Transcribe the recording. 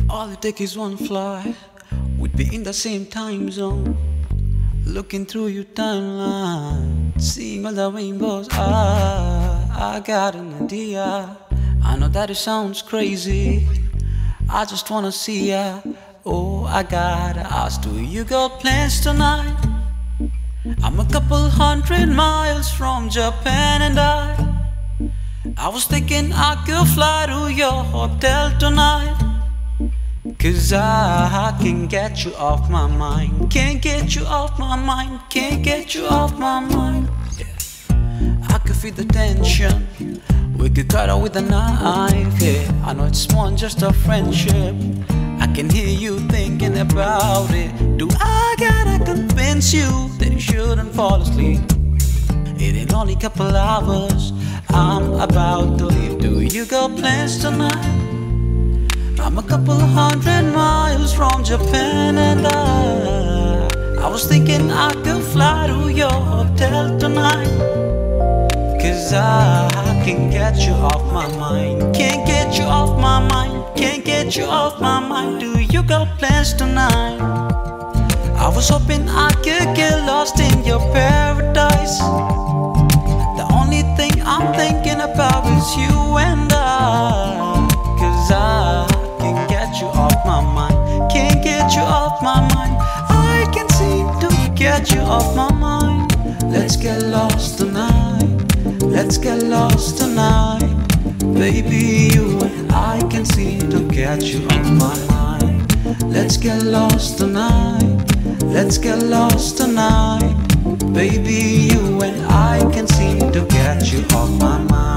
All it takes is one fly, we'd be in the same time zone. Looking through your timeline, seeing all the rainbows. I got an idea. I know that it sounds crazy, I just wanna see ya. Oh, I gotta ask, do you got plans tonight? I'm a couple 100 miles from Japan and I was thinking I could fly to your hotel tonight. Cause I can't get you off my mind. Can't get you off my mind. Can't get you off my mind. Yeah. I could feel the tension. We could cut out with a knife. Yeah. I know it's more than just a friendship. I can hear you thinking about it. Do I gotta convince you that you shouldn't fall asleep? It ain't only a couple hours, I'm about to leave. Do you got plans tonight? I'm a couple 100 miles from Japan and I was thinking I could fly to your hotel tonight. Cause I can't get you off my mind. Can't get you off my mind. Can't get you off my mind. Do you got plans tonight? I was hoping I could get lost in your paradise. The only thing I'm thinking about is you and I. Cause I can't get you off my mind. Can't get you off my mind. I can't seem to get you off my mind. Let's get lost tonight. Let's get lost tonight. Baby, you and I can seem to get you off my mind. Let's get lost tonight. Let's get lost tonight. Baby, you and I can seem to get you off my mind.